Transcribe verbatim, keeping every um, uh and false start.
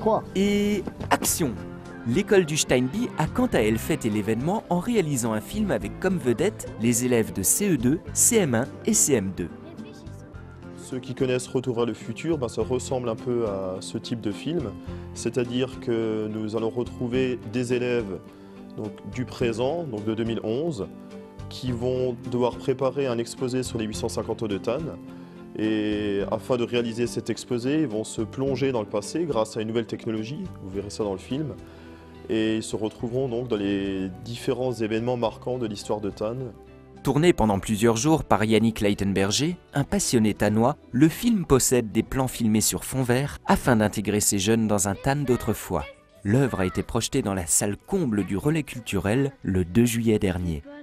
croire. Et action! L'école du Steinby a quant à elle fêté l'événement en réalisant un film avec comme vedette les élèves de C E deux, C M un et C M deux. Ceux qui connaissent Retour vers le futur, ben ça ressemble un peu à ce type de film, c'est-à-dire que nous allons retrouver des élèves donc, du présent, donc de deux mille onze, qui vont devoir préparer un exposé sur les huit cent cinquante eaux de Tannes. Et afin de réaliser cet exposé, ils vont se plonger dans le passé grâce à une nouvelle technologie, vous verrez ça dans le film, et ils se retrouveront donc dans les différents événements marquants de l'histoire de Tannes. Tourné pendant plusieurs jours par Yannick Leitenberger, un passionné tannois, le film possède des plans filmés sur fond vert afin d'intégrer ces jeunes dans un Tannes d'autrefois. L'œuvre a été projetée dans la salle comble du Relais culturel le deux juillet dernier.